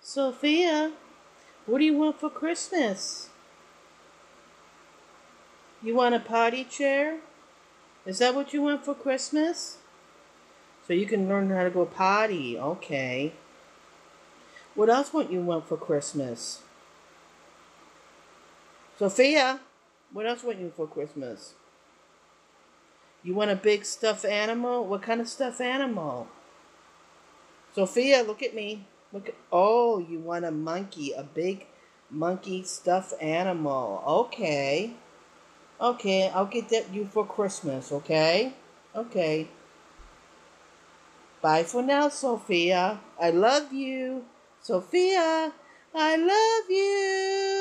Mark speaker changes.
Speaker 1: Sophia, what do you want for Christmas? You want a potty chair? Is that what you want for Christmas? So you can learn how to go potty. Okay. What else would you want for Christmas? Sophia, what else would you for Christmas? You want a big stuffed animal? What kind of stuffed animal? Sophia, look at me. Oh, you want a monkey, a big monkey stuffed animal. Okay. Okay, I'll get that you for Christmas, okay? Okay. Bye for now, Sophia. I love you. Sophia, I love you.